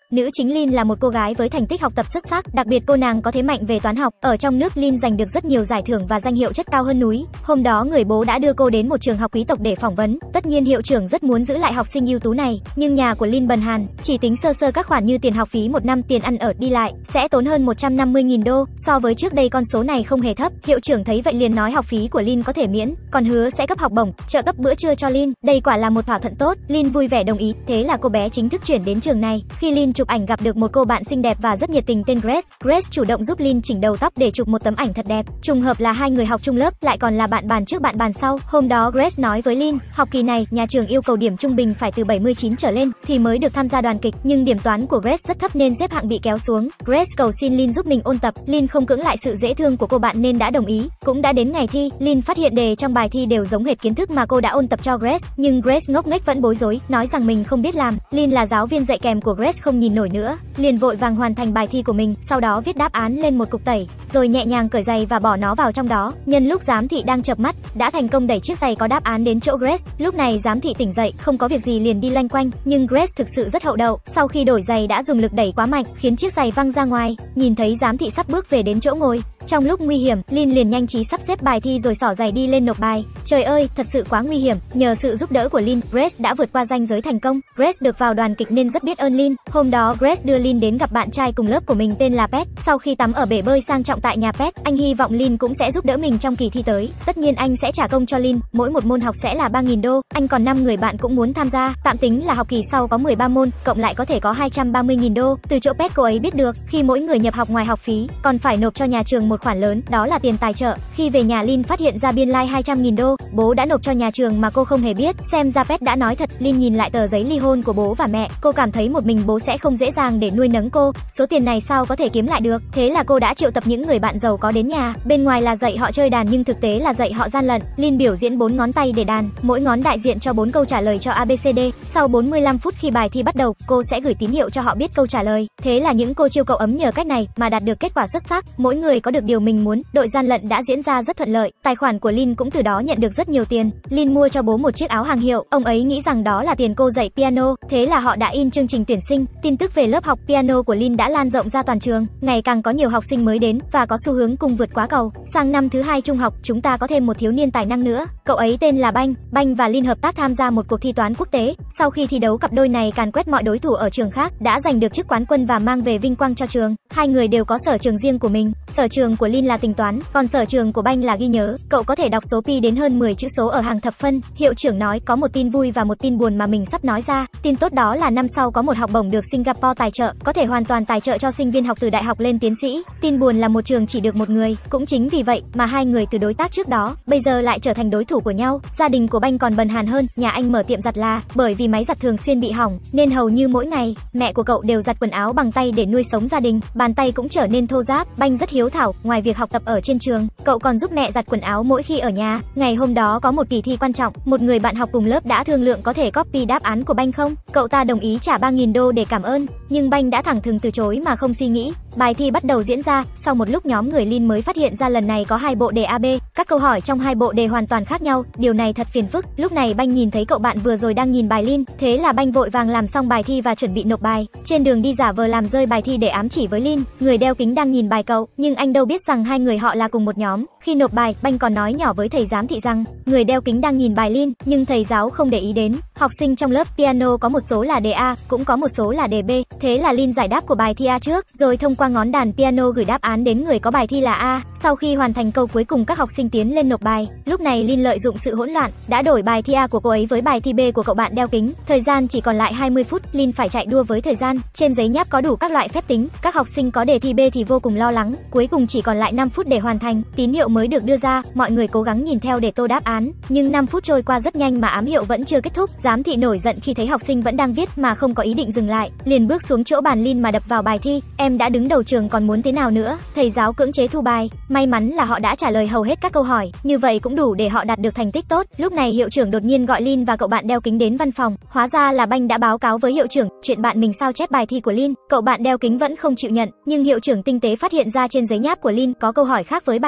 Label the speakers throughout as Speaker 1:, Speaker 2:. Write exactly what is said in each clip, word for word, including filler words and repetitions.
Speaker 1: Nữ chính Lin là một cô gái với thành tích học tập xuất sắc, đặc biệt cô nàng có thế mạnh về toán học. Ở trong nước Lin giành được rất nhiều giải thưởng và danh hiệu chất cao hơn núi. Hôm đó người bố đã đưa cô đến một trường học quý tộc để phỏng vấn. Tất nhiên hiệu trưởng rất muốn giữ lại học sinh ưu tú này, nhưng nhà của Lin bần hàn, chỉ tính sơ sơ các khoản như tiền học phí một năm, tiền ăn ở đi lại sẽ tốn hơn một trăm năm mươi nghìn đô. So với trước đây con số này không hề thấp. Hiệu trưởng thấy vậy liền nói học phí của Lin có thể miễn, còn hứa sẽ cấp học bổng, trợ cấp bữa trưa cho Lin. Đây quả là một thỏa thuận tốt. Lin vui vẻ đồng ý. Thế là cô bé chính thức chuyển đến trường này. Khi Lin chụp ảnh gặp được một cô bạn xinh đẹp và rất nhiệt tình tên Grace. Grace chủ động giúp Lin chỉnh đầu tóc để chụp một tấm ảnh thật đẹp. Trùng hợp là hai người học chung lớp, lại còn là bạn bàn trước bạn bàn sau. Hôm đó Grace nói với Lin, học kỳ này nhà trường yêu cầu điểm trung bình phải từ bảy mươi chín trở lên thì mới được tham gia đoàn kịch, nhưng điểm toán của Grace rất thấp nên xếp hạng bị kéo xuống. Grace cầu xin Lin giúp mình ôn tập. Lin không cưỡng lại sự dễ thương của cô bạn nên đã đồng ý. Cũng đã đến ngày thi, Lin phát hiện đề trong bài thi đều giống hệt kiến thức mà cô đã ôn tập cho Grace, nhưng Grace ngốc nghếch vẫn bối rối, nói rằng mình không biết làm. Lin là giáo viên dạy kèm của Grace không nhìn nổi nữa, liền vội vàng hoàn thành bài thi của mình, sau đó viết đáp án lên một cục tẩy, rồi nhẹ nhàng cởi giày và bỏ nó vào trong đó. Nhân lúc giám thị đang chợp mắt, đã thành công đẩy chiếc giày có đáp án đến chỗ Grace. Lúc này giám thị tỉnh dậy, không có việc gì liền đi loanh quanh, nhưng Grace thực sự rất hậu đậu. Sau khi đổi giày đã dùng lực đẩy quá mạnh, khiến chiếc giày văng ra ngoài. Nhìn thấy giám thị sắp bước về đến chỗ ngồi, trong lúc nguy hiểm, Lin liền nhanh trí sắp xếp bài thi rồi xỏ giày đi lên nộp bài. Trời ơi, thật sự quá nguy hiểm. Nhờ sự giúp đỡ của Lin, Grace đã vượt qua ranh giới thành công. Grace được vào đoàn kịch nên rất biết ơn Lin. Hôm đó Grace đưa Lin đến gặp bạn trai cùng lớp của mình tên là Pet. Sau khi tắm ở bể bơi sang trọng tại nhà Pet, anh hy vọng Lin cũng sẽ giúp đỡ mình trong kỳ thi tới. Tất nhiên anh sẽ trả công cho Lin, mỗi một môn học sẽ là ba nghìn đô. Anh còn năm người bạn cũng muốn tham gia, tạm tính là học kỳ sau có mười ba môn, cộng lại có thể có hai trăm ba mươi nghìn đô. Từ chỗ Pet cô ấy biết được, khi mỗi người nhập học ngoài học phí, còn phải nộp cho nhà trường một khoản lớn, đó là tiền tài trợ. Khi về nhà Lin phát hiện ra biên lai like hai trăm nghìn đô, bố đã nộp cho nhà trường mà cô không hề biết. Xem ra Pet đã nói thật. Lin nhìn lại tờ giấy ly hôn của bố và mẹ, cô cảm thấy một mình bố sẽ không dễ dàng để nuôi nấng cô. Số tiền này sao có thể kiếm lại được? Thế là cô đã triệu tập những người bạn giàu có đến nhà. Bên ngoài là dạy họ chơi đàn nhưng thực tế là dạy họ gian lận. Lin biểu diễn bốn ngón tay để đàn, mỗi ngón đại diện cho bốn câu trả lời cho a bê xê đê. Sau bốn mươi lăm phút khi bài thi bắt đầu, cô sẽ gửi tín hiệu cho họ biết câu trả lời. Thế là những cô chiêu cậu ấm nhờ cách này mà đạt được kết quả xuất sắc. Mỗi người có được điều mình muốn. Đội gian lận đã diễn ra rất thuận lợi. Tài khoản của Lin cũng từ đó nhận được rất nhiều tiền. Lin mua cho bố một chiếc áo hàng hiệu. Ông ấy nghĩ rằng đó là tiền cô dạy piano. Thế là họ đã in chương trình tuyển sinh. Tin tức về lớp học piano của Lin đã lan rộng ra toàn trường. Ngày càng có nhiều học sinh mới đến và có xu hướng cùng vượt quá cầu. Sang năm thứ hai trung học, chúng ta có thêm một thiếu niên tài năng nữa. Cậu ấy tên là Banh. Banh và Lin hợp tác tham gia một cuộc thi toán quốc tế. Sau khi thi đấu, cặp đôi này càn quét mọi đối thủ ở trường khác, đã giành được chức quán quân và mang về vinh quang cho trường. Hai người đều có sở trường riêng của mình. Sở trường của Lin là tính toán, còn sở trường của Banh là ghi nhớ. Cậu có thể đọc số pi đến hơn mười chữ số ở hàng thập phân. Hiệu trưởng nói có một tin vui và một tin buồn mà mình sắp nói ra. Tin tốt đó là năm sau có một học bổng được Singapore tài trợ, có thể hoàn toàn tài trợ cho sinh viên học từ đại học lên tiến sĩ. Tin buồn là một trường chỉ được một người. Cũng chính vì vậy mà hai người từ đối tác trước đó bây giờ lại trở thành đối thủ của nhau. Gia đình của Banh còn bần hàn hơn, nhà anh mở tiệm giặt là, bởi vì máy giặt thường xuyên bị hỏng nên hầu như mỗi ngày mẹ của cậu đều giặt quần áo bằng tay để nuôi sống gia đình. Bàn tay cũng trở nên thô ráp. Banh rất hiếu thảo, ngoài việc học tập ở trên trường, cậu còn giúp mẹ giặt quần áo mỗi khi ở nhà. Ngày hôm đó có một kỳ thi quan trọng, một người bạn học cùng lớp đã thương lượng có thể copy đáp án của Banh không. Cậu ta đồng ý trả ba nghìn đô để cảm ơn, nhưng Banh đã thẳng thừng từ chối mà không suy nghĩ. Bài thi bắt đầu diễn ra. Sau một lúc nhóm người Lin mới phát hiện ra lần này có hai bộ đề a bê, các câu hỏi trong hai bộ đề hoàn toàn khác nhau. Điều này thật phiền phức. Lúc này Banh nhìn thấy cậu bạn vừa rồi đang nhìn bài Lin, thế là Banh vội vàng làm xong bài thi và chuẩn bị nộp bài. Trên đường đi giả vờ làm rơi bài thi để ám chỉ với Lin. Người đeo kính đang nhìn bài cậu, nhưng anh đâu biết rằng hai người họ là cùng một nhóm. Khi nộp bài, Banh còn nói nhỏ với thầy giám thị rằng người đeo kính đang nhìn bài Lin, nhưng thầy giáo không để ý đến. Học sinh trong lớp piano có một số là đề A, cũng có một số là đề B. Thế là Lin giải đáp của bài thi A trước, rồi thông qua ngón đàn piano gửi đáp án đến người có bài thi là A. Sau khi hoàn thành câu cuối cùng, các học sinh tiến lên nộp bài. Lúc này Lin lợi dụng sự hỗn loạn, đã đổi bài thi A của cô ấy với bài thi B của cậu bạn đeo kính. Thời gian chỉ còn lại hai mươi phút, Lin phải chạy đua với thời gian. Trên giấy nháp có đủ các loại phép tính. Các học sinh có đề thi B thì vô cùng lo lắng. Cuối cùng chỉ còn lại năm phút để hoàn thành. Tín hiệu mới được đưa ra, mọi người cố gắng nhìn theo để tô đáp án. Nhưng năm phút trôi qua rất nhanh mà ám hiệu vẫn chưa kết thúc. Giám thị nổi giận khi thấy học sinh vẫn đang viết mà không có ý định dừng lại, liền bước xuống chỗ bàn Lin mà đập vào bài thi. Em đã đứng đầu trường còn muốn thế nào nữa? Thầy giáo cưỡng chế thu bài. May mắn là họ đã trả lời hầu hết các câu hỏi, như vậy cũng đủ để họ đạt được thành tích tốt. Lúc này hiệu trưởng đột nhiên gọi Lin và cậu bạn đeo kính đến văn phòng. Hóa ra là Banh đã báo cáo với hiệu trưởng chuyện bạn mình sao chép bài thi của Lin. Cậu bạn đeo kính vẫn không chịu nhận, nhưng hiệu trưởng tinh tế phát hiện ra trên giấy nháp của Lin có câu hỏi khác với bài thi.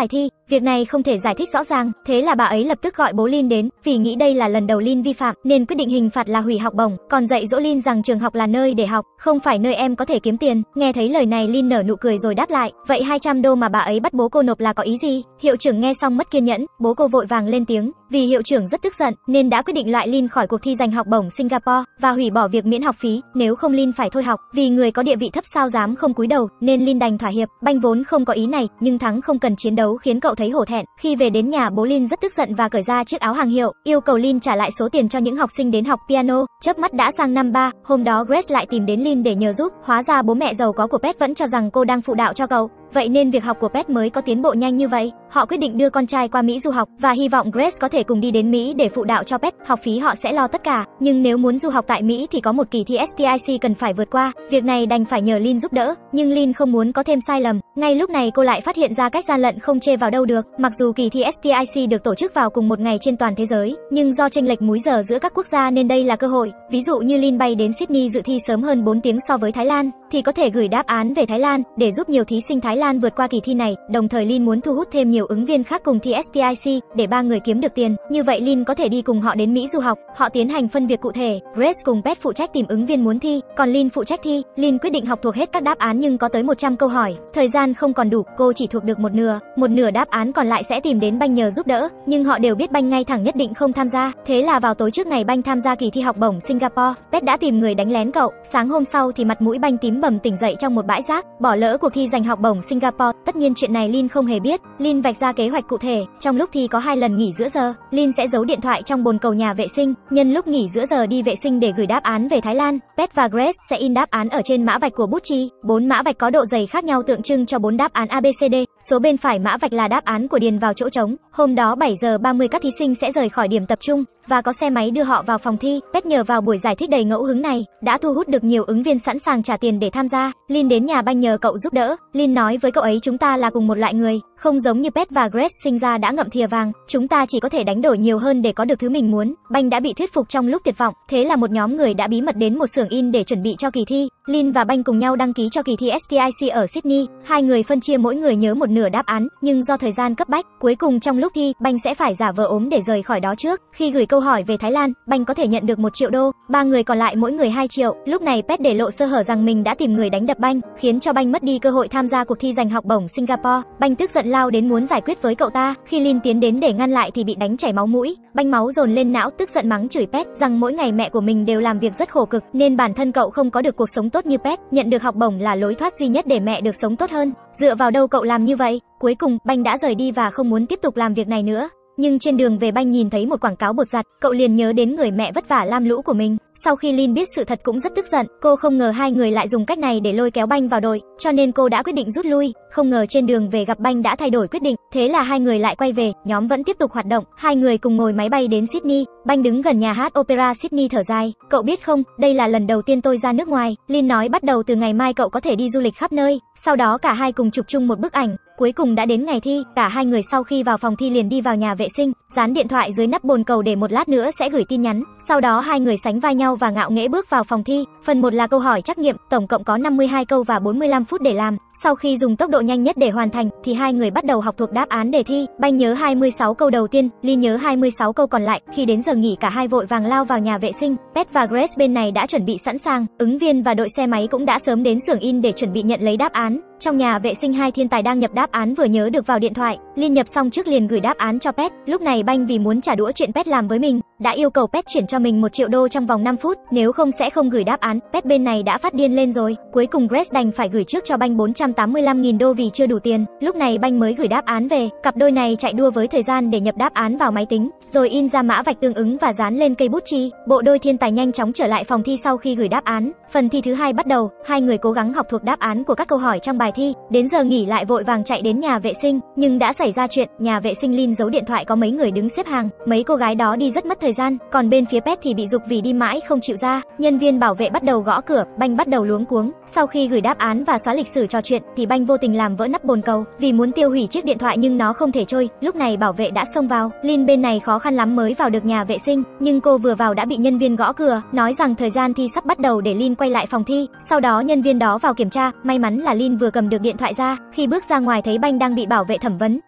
Speaker 1: Việc này không thể giải thích rõ ràng, thế là bà ấy lập tức gọi bố Lin đến, vì nghĩ đây là lần đầu Lin vi phạm nên quyết định hình phạt là hủy học bổng, còn dạy dỗ Lin rằng trường học là nơi để học, không phải nơi em có thể kiếm tiền. Nghe thấy lời này Lin nở nụ cười rồi đáp lại, vậy hai trăm đô mà bà ấy bắt bố cô nộp là có ý gì? Hiệu trưởng nghe xong mất kiên nhẫn, bố cô vội vàng lên tiếng, vì hiệu trưởng rất tức giận nên đã quyết định loại Lin khỏi cuộc thi giành học bổng Singapore và hủy bỏ việc miễn học phí, nếu không Lin phải thôi học. Vì người có địa vị thấp sao dám không cúi đầu, nên Lin đành thỏa hiệp. Banh vốn không có ý này, nhưng thắng không cần chiến đấu khiến cậu thấy hổ thẹn. Khi về đến nhà, bố Lin rất tức giận và cởi ra chiếc áo hàng hiệu, yêu cầu Lin trả lại số tiền cho những học sinh đến học piano. Chớp mắt đã sang năm ba, hôm đó Grace lại tìm đến Lin để nhờ giúp, hóa ra bố mẹ giàu có của Pet vẫn cho rằng cô đang phụ đạo cho cậu. Vậy nên việc học của Pet mới có tiến bộ nhanh như vậy. Họ quyết định đưa con trai qua Mỹ du học và hy vọng Grace có thể cùng đi đến Mỹ để phụ đạo cho Pet, học phí họ sẽ lo tất cả. Nhưng nếu muốn du học tại Mỹ thì có một kỳ thi ét tê i xê cần phải vượt qua, việc này đành phải nhờ Lin giúp đỡ, nhưng Lin không muốn có thêm sai lầm. Ngay lúc này cô lại phát hiện ra cách gian lận không chê vào đâu được. Mặc dù kỳ thi ét tê i xê được tổ chức vào cùng một ngày trên toàn thế giới, nhưng do chênh lệch múi giờ giữa các quốc gia nên đây là cơ hội. Ví dụ như Lin bay đến Sydney dự thi sớm hơn bốn tiếng so với Thái Lan, thì có thể gửi đáp án về Thái Lan để giúp nhiều thí sinh Thái Lan vượt qua kỳ thi này. Đồng thời Lin muốn thu hút thêm nhiều ứng viên khác cùng thi ét tê i xê để ba người kiếm được tiền. Như vậy Lin có thể đi cùng họ đến Mỹ du học. Họ tiến hành phân việc cụ thể. Grace cùng Pet phụ trách tìm ứng viên muốn thi, còn Lin phụ trách thi. Lin quyết định học thuộc hết các đáp án nhưng có tới một trăm câu hỏi. Thời gian không còn đủ, cô chỉ thuộc được một nửa. Một nửa đáp án còn lại sẽ tìm đến Banh nhờ giúp đỡ, nhưng họ đều biết Banh ngay thẳng nhất định không tham gia. Thế là vào tối trước ngày Banh tham gia kỳ thi học bổng Singapore, Pet đã tìm người đánh lén cậu. Sáng hôm sau thì mặt mũi Banh tím bầm tỉnh dậy trong một bãi rác, bỏ lỡ cuộc thi giành học bổng Singapore. Tất nhiên chuyện này Lin không hề biết. Lin vạch ra kế hoạch cụ thể, trong lúc thi có hai lần nghỉ giữa giờ, Lin sẽ giấu điện thoại trong bồn cầu nhà vệ sinh, nhân lúc nghỉ giữa giờ đi vệ sinh để gửi đáp án về Thái Lan. Pet và Grace sẽ in đáp án ở trên mã vạch của bút chì. Bốn mã vạch có độ dày khác nhau tượng trưng cho bốn đáp án a bê xê đê. Số bên phải mã vạch là đáp án của điền vào chỗ trống. Hôm đó bảy giờ ba mươi các thí sinh sẽ rời khỏi điểm tập trung và có xe máy đưa họ vào phòng thi. Pet nhờ vào buổi giải thích đầy ngẫu hứng này đã thu hút được nhiều ứng viên sẵn sàng trả tiền để tham gia. Lin đến nhà Banh nhờ cậu giúp đỡ. Lin nói với cậu ấy, chúng ta là cùng một loại người, không giống như Pet và Grace sinh ra đã ngậm thìa vàng, chúng ta chỉ có thể đánh đổi nhiều hơn để có được thứ mình muốn. Banh đã bị thuyết phục trong lúc tuyệt vọng, thế là một nhóm người đã bí mật đến một xưởng in để chuẩn bị cho kỳ thi. Lin và Banh cùng nhau đăng ký cho kỳ thi ét tê i xê ở Sydney. Hai người phân chia mỗi người nhớ một nửa đáp án, nhưng do thời gian cấp bách, cuối cùng trong lúc thi, Banh sẽ phải giả vờ ốm để rời khỏi đó trước. Khi gửi câu hỏi về Thái Lan, Banh có thể nhận được một triệu đô, ba người còn lại mỗi người hai triệu. Lúc này Pet để lộ sơ hở rằng mình đã tìm người đánh đập Banh, khiến cho Banh mất đi cơ hội tham gia cuộc thi giành học bổng Singapore. Banh tức giận lao đến muốn giải quyết với cậu ta. Khi Lin tiến đến để ngăn lại thì bị đánh chảy máu mũi. Banh máu dồn lên não, tức giận mắng chửi Pet rằng mỗi ngày mẹ của mình đều làm việc rất khổ cực nên bản thân cậu không có được cuộc sống tốt như Pet, nhận được học bổng là lối thoát duy nhất để mẹ được sống tốt hơn. Dựa vào đâu cậu làm như vậy? Cuối cùng Banh đã rời đi và không muốn tiếp tục làm việc này nữa. Nhưng trên đường về Banh nhìn thấy một quảng cáo bột giặt, cậu liền nhớ đến người mẹ vất vả lam lũ của mình. Sau khi Lin biết sự thật cũng rất tức giận, cô không ngờ hai người lại dùng cách này để lôi kéo Banh vào đội, cho nên cô đã quyết định rút lui. Không ngờ trên đường về gặp Banh đã thay đổi quyết định, thế là hai người lại quay về, nhóm vẫn tiếp tục hoạt động. Hai người cùng ngồi máy bay đến Sydney. Banh đứng gần nhà hát opera Sydney thở dài, cậu biết không, đây là lần đầu tiên tôi ra nước ngoài. Lin nói bắt đầu từ ngày mai cậu có thể đi du lịch khắp nơi. Sau đó cả hai cùng chụp chung một bức ảnh. Cuối cùng đã đến ngày thi, cả hai người sau khi vào phòng thi liền đi vào nhà vệ sinh, dán điện thoại dưới nắp bồn cầu để một lát nữa sẽ gửi tin nhắn. Sau đó hai người sánh vai nhau và ngạo nghễ bước vào phòng thi. Phần một là câu hỏi trắc nghiệm, tổng cộng có năm mươi hai câu và bốn mươi lăm phút để làm. Sau khi dùng tốc độ nhanh nhất để hoàn thành thì hai người bắt đầu học thuộc đáp án đề thi. Banh nhớ hai mươi sáu câu đầu tiên, Lin nhớ hai mươi sáu câu còn lại. Khi đến giờ nghỉ cả hai vội vàng lao vào nhà vệ sinh. Pet và Grace bên này đã chuẩn bị sẵn sàng, ứng viên và đội xe máy cũng đã sớm đến xưởng in để chuẩn bị nhận lấy đáp án. Trong nhà vệ sinh hai thiên tài đang nhập đáp án vừa nhớ được vào điện thoại. Lin nhập xong trước liền gửi đáp án cho Pet. Lúc này Banh vì muốn trả đũa chuyện Pet làm với mình, đã yêu cầu Pet chuyển cho mình một triệu đô trong vòng năm phút, nếu không sẽ không gửi đáp án. Pet bên này đã phát điên lên rồi. Cuối cùng Grace đành phải gửi trước cho Banh bốn trăm tám mươi lăm nghìn đô vì chưa đủ tiền. Lúc này Banh mới gửi đáp án về. Cặp đôi này chạy đua với thời gian để nhập đáp án vào máy tính, rồi in ra mã vạch tương ứng và dán lên cây bút chì. Bộ đôi thiên tài nhanh chóng trở lại phòng thi sau khi gửi đáp án. Phần thi thứ hai bắt đầu. Hai người cố gắng học thuộc đáp án của các câu hỏi trong bài thi. Đến giờ nghỉ lại vội vàng chạy đến nhà vệ sinh, nhưng đã xảy ra chuyện. Nhà vệ sinh Lin giấu điện thoại có mấy người đứng xếp hàng. Mấy cô gái đó đi rất mất thời gian, còn bên phía Pet thì bị giục vì đi mãi không chịu ra. Nhân viên bảo vệ bắt đầu gõ cửa, Banh bắt đầu luống cuống. Sau khi gửi đáp án và xóa lịch sử trò chuyện thì Banh vô tình làm vỡ nắp bồn cầu, vì muốn tiêu hủy chiếc điện thoại nhưng nó không thể trôi. Lúc này bảo vệ đã xông vào. Lin bên này khó khăn lắm mới vào được nhà vệ sinh, nhưng cô vừa vào đã bị nhân viên gõ cửa, nói rằng thời gian thi sắp bắt đầu để Lin quay lại phòng thi. Sau đó nhân viên đó vào kiểm tra, may mắn là Lin vừa cầm được điện thoại ra. Khi bước ra ngoài thấy Banh đang bị bảo vệ thẩm vấn,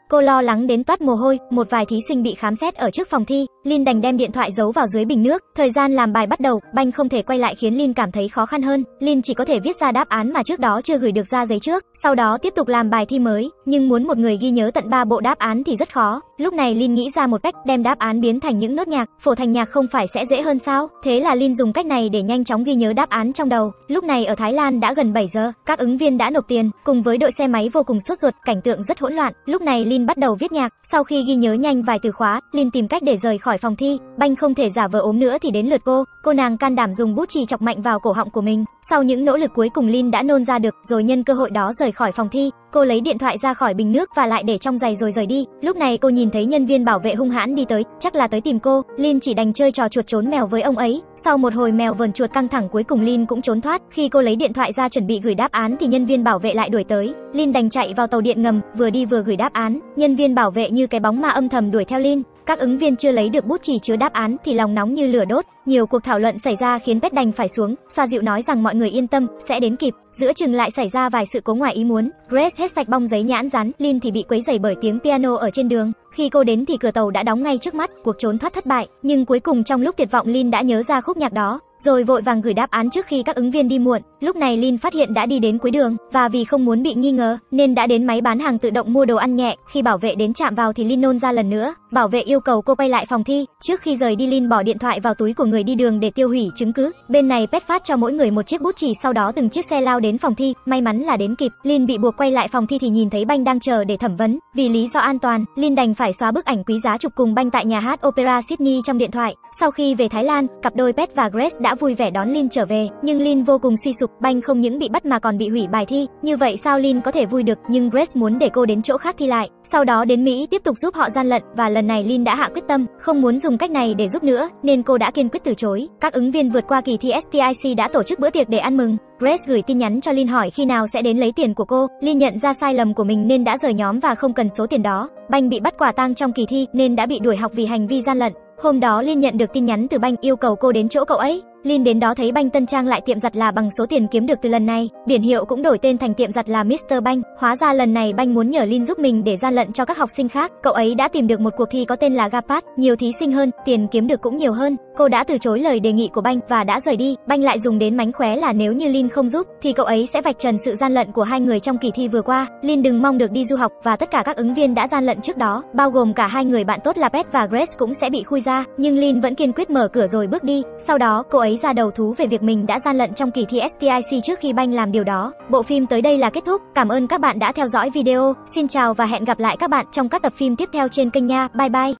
Speaker 1: Cô lo lắng đến toát mồ hôi, một vài thí sinh bị khám xét ở trước phòng thi. Lin đành đem điện thoại giấu vào dưới bình nước. Thời gian làm bài bắt đầu, banh không thể quay lại khiến Lin cảm thấy khó khăn hơn. Lin chỉ có thể viết ra đáp án mà trước đó chưa gửi được ra giấy trước, sau đó tiếp tục làm bài thi mới. Nhưng muốn một người ghi nhớ tận ba bộ đáp án thì rất khó. Lúc này Lin nghĩ ra một cách, đem đáp án biến thành những nốt nhạc, phổ thành nhạc không phải sẽ dễ hơn sao? Thế là Lin dùng cách này để nhanh chóng ghi nhớ đáp án trong đầu. Lúc này ở Thái Lan đã gần bảy giờ, các ứng viên đã nộp tiền, cùng với đội xe máy vô cùng sốt ruột, cảnh tượng rất hỗn loạn. Lúc này Lin bắt đầu viết nhạc, sau khi ghi nhớ nhanh vài từ khóa, Lin tìm cách để rời khỏi phòng thi. Banh không thể giả vờ ốm nữa thì đến lượt cô. Cô nàng can đảm dùng bút chì chọc mạnh vào cổ họng của mình. Sau những nỗ lực cuối cùng Lin đã nôn ra được, rồi nhân cơ hội đó rời khỏi phòng thi. Cô lấy điện thoại ra khỏi bình nước và lại để trong giày rồi rời đi. Lúc này cô nhìn thấy nhân viên bảo vệ hung hãn đi tới, chắc là tới tìm cô. Lin chỉ đành chơi trò chuột trốn mèo với ông ấy. Sau một hồi mèo vờn chuột căng thẳng, cuối cùng Lin cũng trốn thoát. Khi cô lấy điện thoại ra chuẩn bị gửi đáp án thì nhân viên bảo vệ lại đuổi tới. Lin đành chạy vào tàu điện ngầm, vừa đi vừa gửi đáp án. Nhân viên bảo vệ như cái bóng ma âm thầm đuổi theo Lin. Các ứng viên chưa lấy được bút chì chứa đáp án thì lòng nóng như lửa đốt. Nhiều cuộc thảo luận xảy ra khiến Pet đành phải xuống, xoa dịu nói rằng mọi người yên tâm, sẽ đến kịp. Giữa chừng lại xảy ra vài sự cố ngoài ý muốn. Grace hết sạch bong giấy nhãn dán, Lin thì bị quấy rầy bởi tiếng piano ở trên đường. Khi cô đến thì cửa tàu đã đóng ngay trước mắt, cuộc trốn thoát thất bại. Nhưng cuối cùng trong lúc tuyệt vọng Lin đã nhớ ra khúc nhạc đó, rồi vội vàng gửi đáp án trước khi các ứng viên đi muộn. Lúc này Lin phát hiện đã đi đến cuối đường, và vì không muốn bị nghi ngờ nên đã đến máy bán hàng tự động mua đồ ăn nhẹ. Khi bảo vệ đến chạm vào thì Lin nôn ra lần nữa. Bảo vệ yêu cầu cô quay lại phòng thi. Trước khi rời đi Lin bỏ điện thoại vào túi của người đi đường để tiêu hủy chứng cứ. Bên này Pet phát cho mỗi người một chiếc bút chì, sau đó từng chiếc xe lao đến phòng thi. May mắn là đến kịp. Lin bị buộc quay lại phòng thi thì nhìn thấy Banh đang chờ để thẩm vấn. Vì lý do an toàn, Lin đành phải xóa bức ảnh quý giá chụp cùng Banh tại nhà hát Opera Sydney trong điện thoại. Sau khi về Thái Lan, cặp đôi Pet và Grace đã vui vẻ đón Lin trở về. Nhưng Lin vô cùng suy sụp. Banh không những bị bắt mà còn bị hủy bài thi. Như vậy sao Lin có thể vui được? Nhưng Grace muốn để cô đến chỗ khác thi lại, sau đó đến Mỹ tiếp tục giúp họ gian lận. Và lần này Lin đã hạ quyết tâm, không muốn dùng cách này để giúp nữa, nên cô đã kiên quyết từ chối. Các ứng viên vượt qua kỳ thi ét tê i xê đã tổ chức bữa tiệc để ăn mừng. Grace gửi tin nhắn cho Lin hỏi khi nào sẽ đến lấy tiền của cô. Lin nhận ra sai lầm của mình nên đã rời nhóm và không cần số tiền đó. Banh bị bắt quả tang trong kỳ thi nên đã bị đuổi học vì hành vi gian lận. Hôm đó Lin nhận được tin nhắn từ Banh yêu cầu cô đến chỗ cậu ấy. Lin đến đó thấy Banh tân trang lại tiệm giặt là bằng số tiền kiếm được từ lần này. Biển hiệu cũng đổi tên thành tiệm giặt là mít tơ Banh. Hóa ra lần này Banh muốn nhờ Lin giúp mình để gian lận cho các học sinh khác. Cậu ấy đã tìm được một cuộc thi có tên là Gapat, nhiều thí sinh hơn, tiền kiếm được cũng nhiều hơn. Cô đã từ chối lời đề nghị của Banh và đã rời đi. Banh lại dùng đến mánh khóe là nếu như Lin không giúp thì cậu ấy sẽ vạch trần sự gian lận của hai người trong kỳ thi vừa qua. Lin đừng mong được đi du học và tất cả các ứng viên đã gian lận trước đó, bao gồm cả hai người bạn tốt là Pet và Grace cũng sẽ bị khui ra. Nhưng Lin vẫn kiên quyết mở cửa rồi bước đi. Sau đó cô ấy ra đầu thú về việc mình đã gian lận trong kỳ thi ét tê i xê trước khi Banh làm điều đó. Bộ phim tới đây là kết thúc. Cảm ơn các bạn đã theo dõi video. Xin chào và hẹn gặp lại các bạn trong các tập phim tiếp theo trên kênh nha. Bye bye.